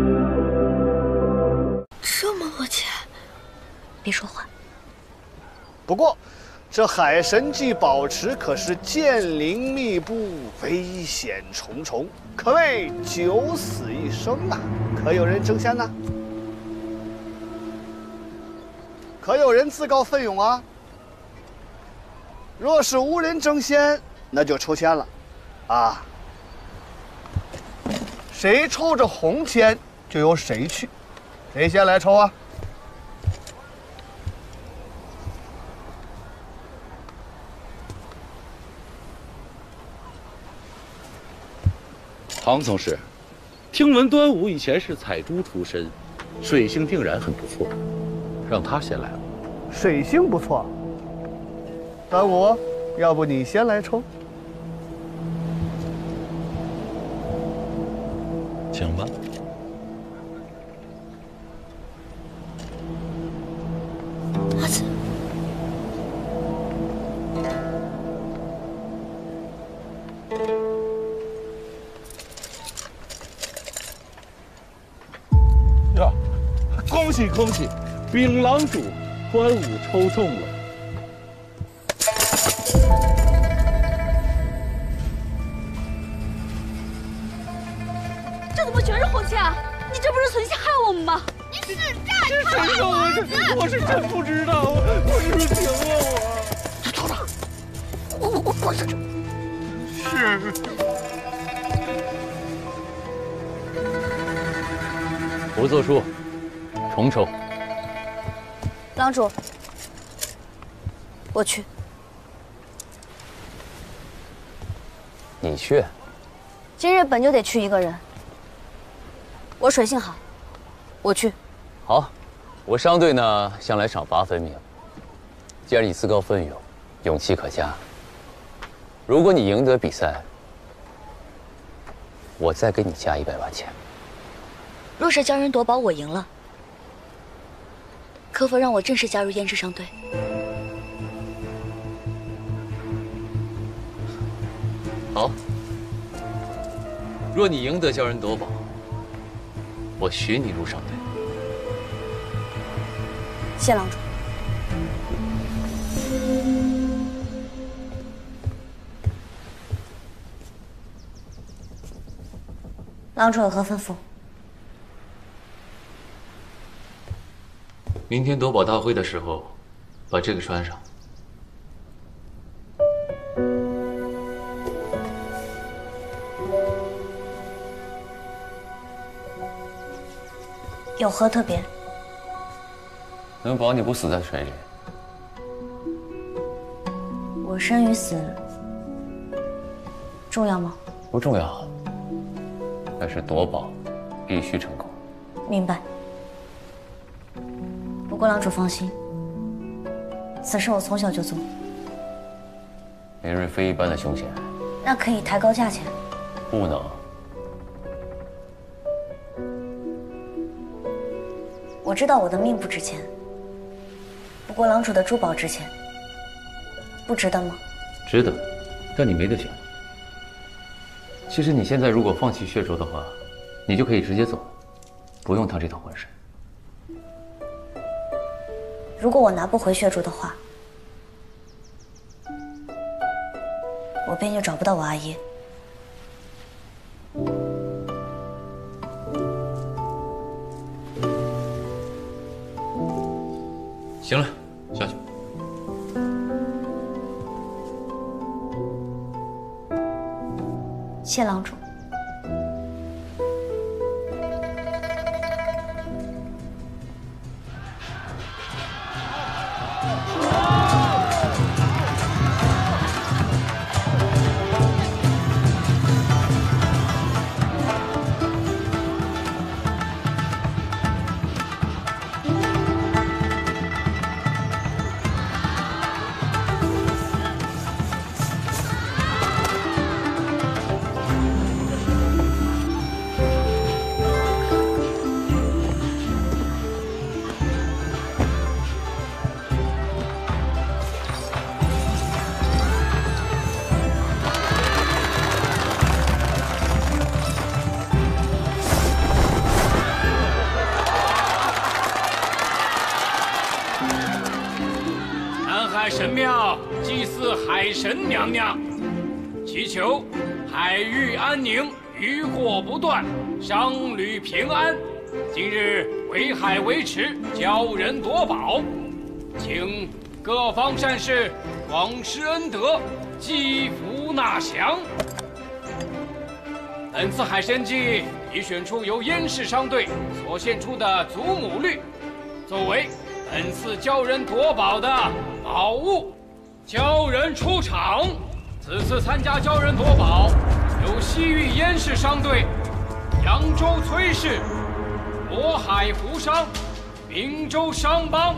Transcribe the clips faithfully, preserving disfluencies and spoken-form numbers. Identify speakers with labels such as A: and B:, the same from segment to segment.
A: 这么多钱，
B: 别说话。
C: 不过，这海神纪宝池可是剑灵密布，危险重重，可谓九死一生啊！可有人争先呢？可有人自告奋勇啊？若是无人争先，那就抽签了，啊！谁抽着红签，就由谁去。谁先来抽啊？
D: 唐总师，听闻端午以前是采珠出身，水性定然很不错，让他先来吧。
C: 水性不错。端午，要不你先来抽？
D: 请吧。
A: 阿紫，
D: 呀，恭喜恭喜，禀郎主，端午抽中了。
B: 这怎么全是红线啊？你这不是存心害我们吗？
A: 你使诈
D: 谁说我是？我是真不知道，我是不是请问我？
C: 他走了，我我我滚下去。
D: 是。不作数，重抽。
B: 郎主，我去。
E: 你去？
B: 今日本就得去一个人。我水性好，我去。
E: 好，我商队呢向来赏罚分明。既然你自告奋勇，勇气可嘉，如果你赢得比赛，我再给你加一百万钱。
B: 若是鲛人夺宝我赢了，可否让我正式加入胭脂商队？
E: 好。若你赢得鲛人夺宝，我许你入商队。
B: 谢郎主。郎主有何吩咐？
E: 明天夺宝大会的时候，把这个穿上。
B: 有何特别？
E: 能保你不死在水里。
B: 我生与死重要吗？
E: 不重要，但是夺宝必须成功。
B: 明白。不过郎主放心，此事我从小就做。
E: 明日非一般的凶险。
B: 那可以抬高价钱。
E: 不能。
B: 我知道我的命不值钱，不过郎主的珠宝值钱，不值得吗？
E: 值得，但你没得选。其实你现在如果放弃血镯的话，你就可以直接走，不用趟这趟浑水。
B: 如果我拿不回血镯的话，我便就找不到我阿爷。
E: 行了，下去。
B: 谢郎主。
F: 神庙祭祀海神娘娘，祈求海域安宁，渔获不断，商旅平安。今日围海为耻，教人夺宝，请各方善士广施恩德，积福纳祥。本次海神祭已选出由燕氏商队所献出的祖母绿，作为本次教人夺宝的宝物。教人出场。此次参加教人夺宝有西域燕氏商队、扬州崔氏、渤海胡商、明州商帮。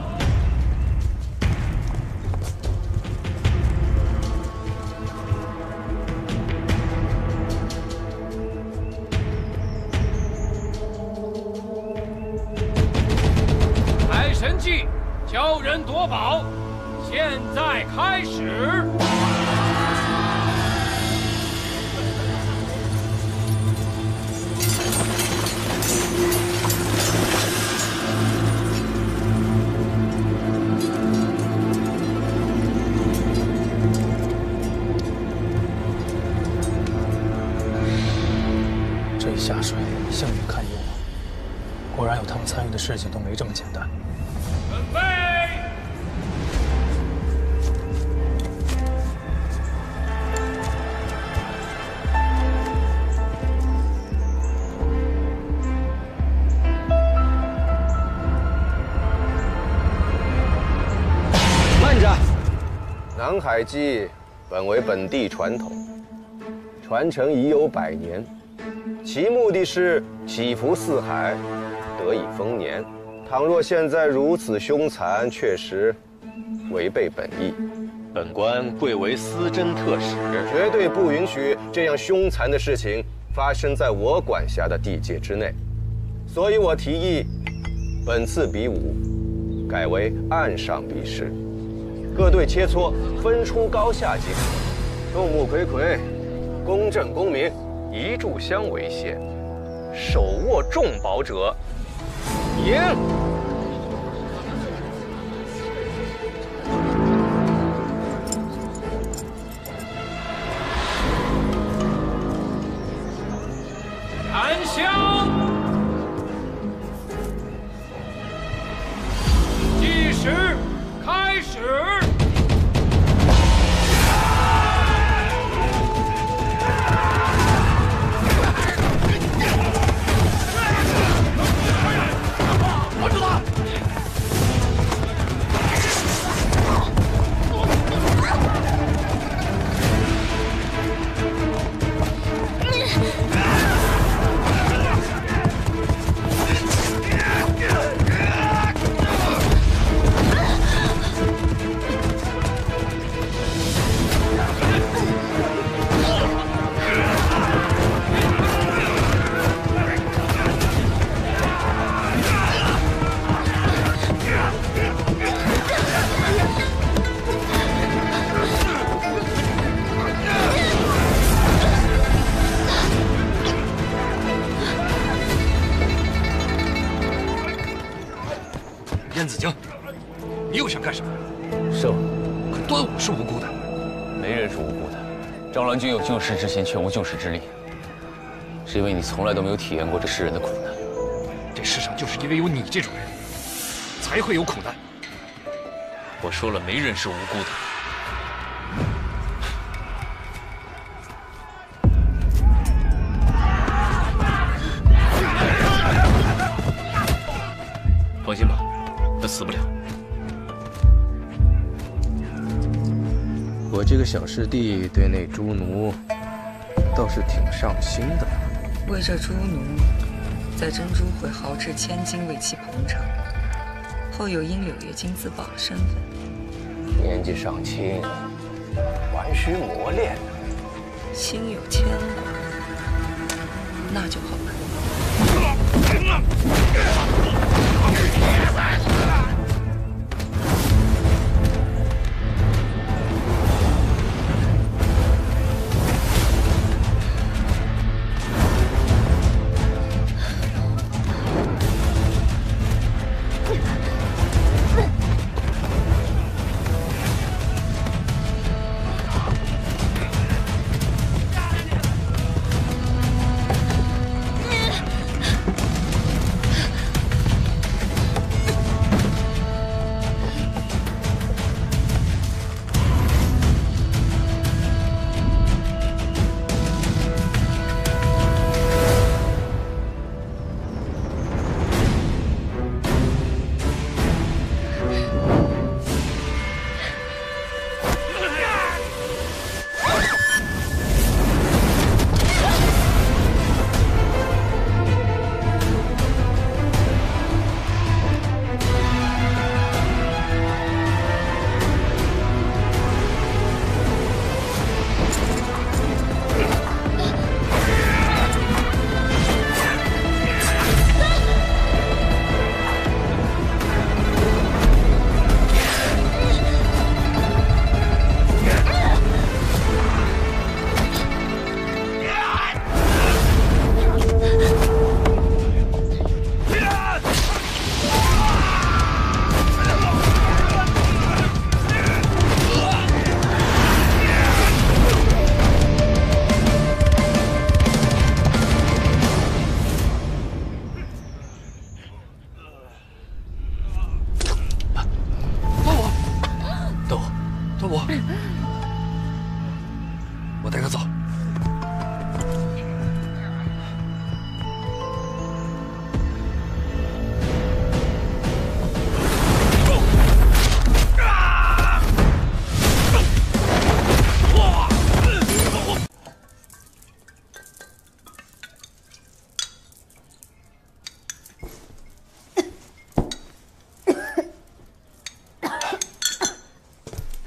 F: 海神祭教人夺宝，现在开始。
G: 这一下水，项羽看用了。果然有他们参与的事情都没这么简单。
F: 准备。
H: 慢着！南海祭本为本地传统，传承已有百年，其目的是祈福四海，得以丰年。倘若现在如此凶残，确实违背本意。
I: 本官贵为司侦特使，
H: 绝对不允许这样凶残的事情发生在我管辖的地界之内。所以我提议，本次比武改为岸上比试，各队切磋，分出高下即可。众目睽睽，公正公明，一炷香为限，手握重宝者赢。
F: 檀香，计时开始。
C: 拦住他！
J: 燕子京，你又想干什么？
E: 是我。
J: 可端午是无辜的，
E: 没人是无辜的。张郎君有救世之心，却无救世之力，是因为你从来都没有体验过这世人的苦难。
J: 这世上就是因为有你这种人，才会有苦难。我说了，没人是无辜的。放心吧，他死不了。
K: 我这个小师弟对那猪奴倒是挺上心的。
L: 为这猪奴，在珍珠会豪掷千金为其捧场，后又因柳叶金自保的身份，
H: 年纪尚轻，还需磨练。
L: 心有牵挂，那就好办。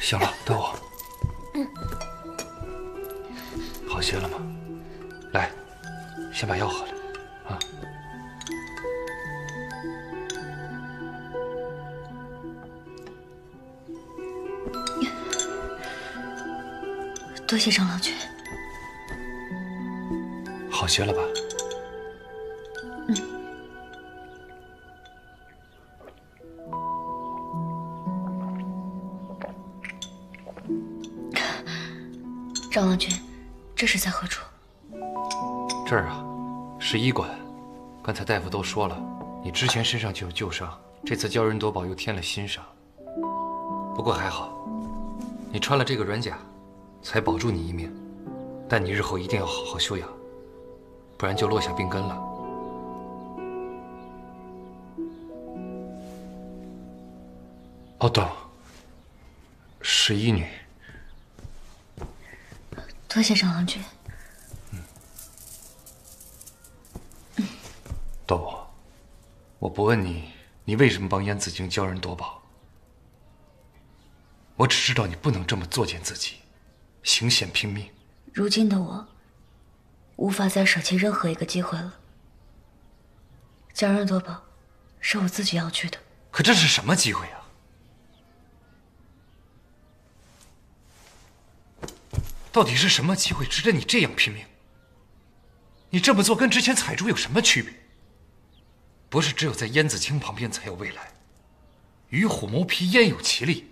G: 行了，等我。嗯。好些了吗？来，先把药喝了，啊。
B: 多谢张郎君。
G: 好些了吧？
B: 嗯。张郎君，这是在何处？
G: 这儿啊，是医馆。刚才大夫都说了，你之前身上就有旧伤，这次鲛人夺宝又添了新伤。不过还好，你穿了这个软甲，才保住你一命。但你日后一定要好好休养，不然就落下病根了。哦，对，是医女。
B: 多谢张郎君。
G: 嗯。窦，我不问你，你为什么帮燕子京鲛人夺宝？我只知道你不能这么作践自己，行险拼命。
B: 如今的我，无法再舍弃任何一个机会了。鲛人夺宝，是我自己要去的。
G: 可这是什么机会啊？到底是什么机会值得你这样拼命？你这么做跟之前采珠有什么区别？不是只有在燕子京旁边才有未来，与虎谋皮焉有其利？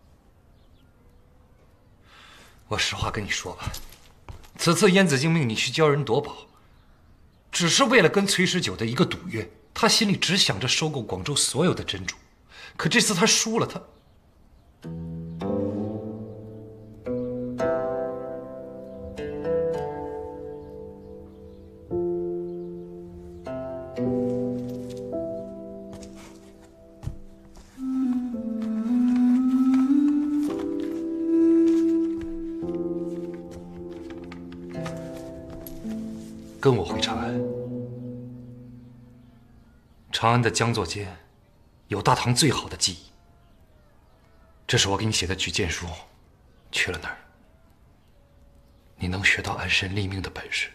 G: 我实话跟你说吧，此次燕子京命你去鲛人夺宝，只是为了跟崔十九的一个赌约。他心里只想着收购广州所有的珍珠，可这次他输了，他。跟我回长安。长安的江作间有大唐最好的技艺，这是我给你写的举荐书。去了那儿，你能学到安身立命的本事。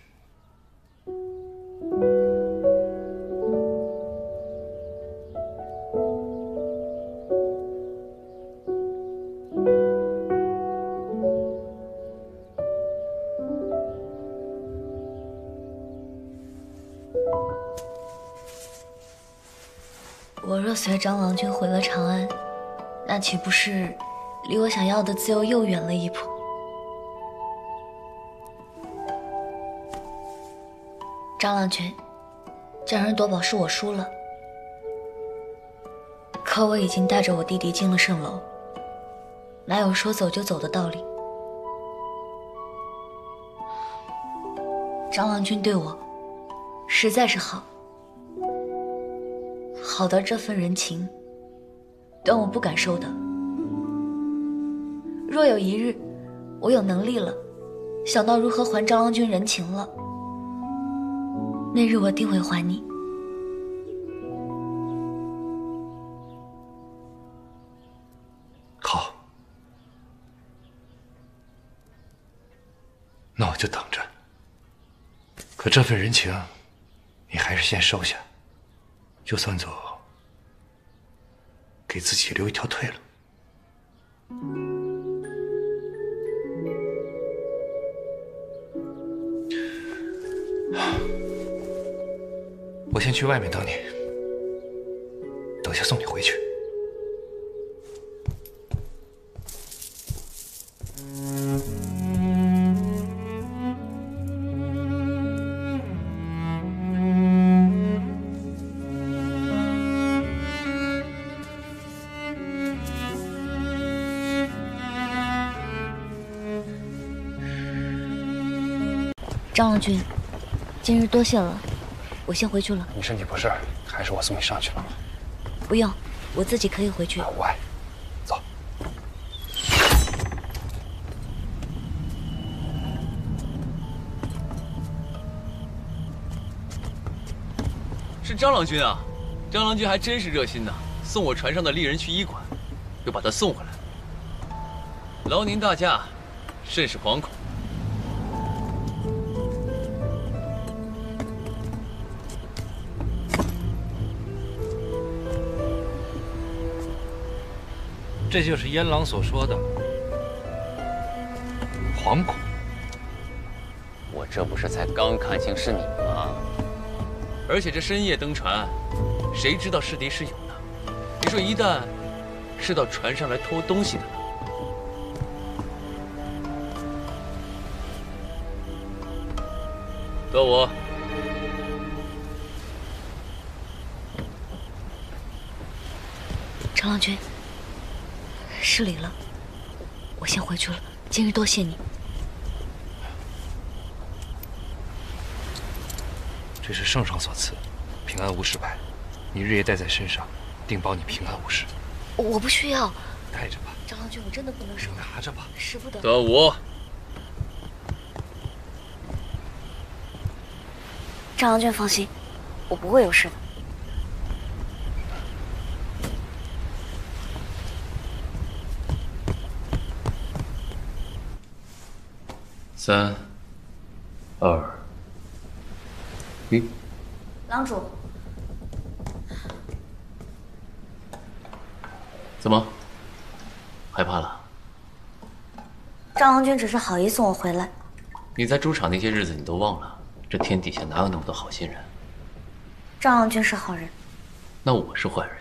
B: 我若随张郎君回了长安，那岂不是离我想要的自由又远了一步？张郎君，鲛人夺宝是我输了，可我已经带着我弟弟进了蜃楼，哪有说走就走的道理？张郎君对我实在是好。好的这份人情，但我不敢收的。若有一日，我有能力了，想到如何还张郎君人情了，那日我定会还你。
G: 好，那我就等着。可这份人情，你还是先收下。就算走，给自己留一条退路。我先去外面等你，等下送你回去。
B: 张郎君，今日多谢了，我先回去了。
G: 你身体不适，还是我送你上去吧。
B: 不用，我自己可以回去。
G: 我爱，走。
E: 是张郎君啊，张郎君还真是热心呐，送我船上的丽人去医馆，又把她送回来。 劳您大驾，甚是惶恐。
G: 这就是燕郎所说的惶恐。
E: 我这不是才刚看清是你吗？而且这深夜登船，谁知道是敌是友呢？你说一旦是到船上来偷东西的呢？端午，
B: 长郎君，失礼了，我先回去了。今日多谢你。
G: 这是圣上所赐，平安无事牌，你日夜带在身上，定保你平安无事。
B: 我不需要，
G: 带着吧。
B: 长郎君，我真的不能收。
G: 拿着吧，
B: 使不得。
E: 端午，
B: 长郎君放心，我不会有事的。
E: 三、二、一。
B: 郎主，
E: 怎么？害怕了？
B: 张郎君只是好意送我回来。
E: 你在猪场那些日子你都忘了？这天底下哪有那么多好心人？
B: 张郎君是好人，
E: 那我是坏人。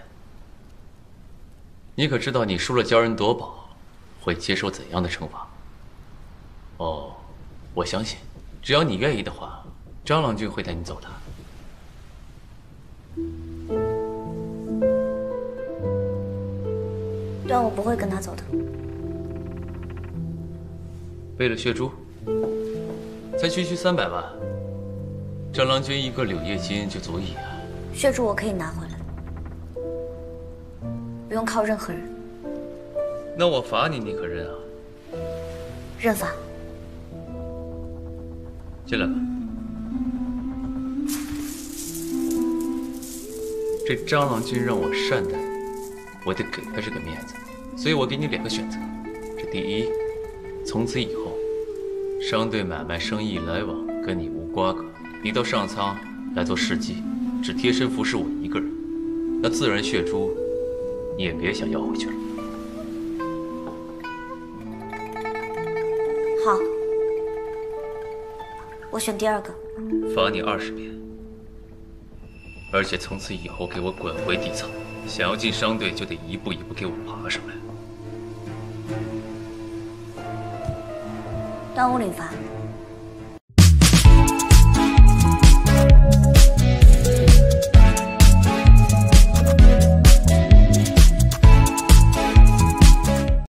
E: 你可知道你输了鲛人夺宝，会接受怎样的惩罚？哦，我相信，只要你愿意的话，张郎君会带你走的。
B: 端午不会跟他走的。
E: 为了血珠，才区区三百万，张郎君一个柳叶金就足矣啊。
B: 血珠我可以拿回来，不用靠任何人。
E: 那我罚你，你可认啊？
B: 认罚。
E: 进来吧。这张郎君让我善待你，我得给他这个面子，所以我给你两个选择。这第一，从此以后，商队买卖生意来往跟你无瓜葛，你到上苍来做事迹，只贴身服侍我一个人，那自然血珠你也别想要回去了。
B: 好，我选第二个。
E: 罚你二十鞭，而且从此以后给我滚回底层，想要进商队就得一步一步给我爬上来。
B: 端午领罚。